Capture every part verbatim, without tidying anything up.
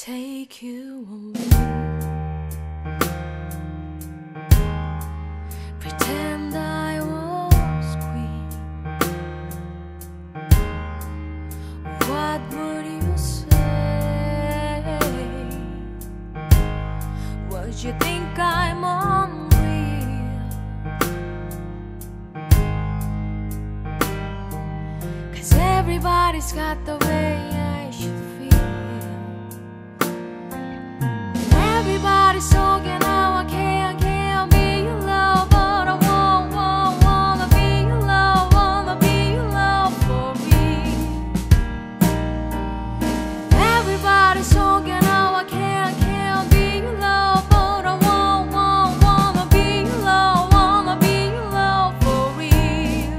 take you away. Pretend I was queen. What would you say? Would you think I'm unreal? 'Cause everybody's got the way I should feel. Everybody's talking how I can't, can't be your love, but I won't, won't, wanna be your love, wanna be your love for me. Everybody's talking how I can't, can't be your love, but I won't, won't, wanna be your love, wanna be your love for real.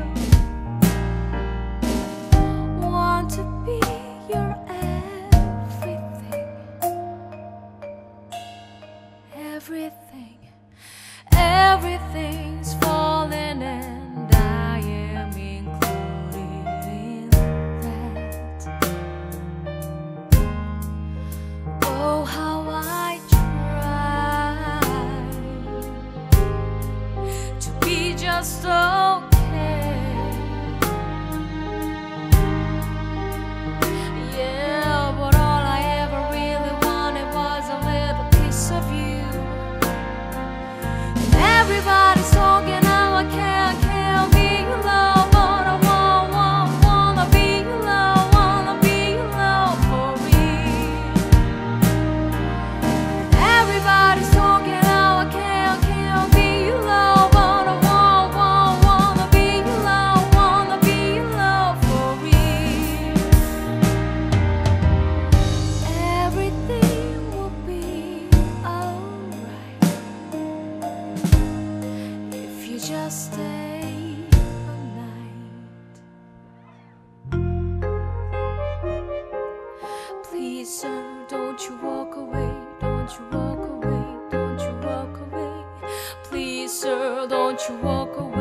Want to be your everything. Everything, everything's falling and I am included in that. Oh, how I try to be just okay. Yeah, but all I ever really wanted was a little piece of you. Everybody's talking how I can't, can't be your love, but I won't, won't, wanna be your love, wanna be your love for real. Everybody's talking how I can't, can't be your love, but I won't, won't, wanna be your love, wanna be your love for real. Everything will be alright if you just stay a night. Please, sir, don't you walk away, don't you walk away, don't you walk away. Please, sir, don't you walk away.